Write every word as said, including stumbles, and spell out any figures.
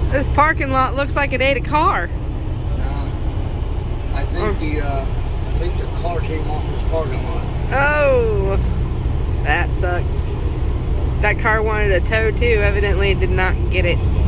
This parking lot looks like it ate a car. Nah. I think the uh, I think the car came off this parking lot. Oh, that sucks. That car wanted a tow too. Evidently, it did not get it.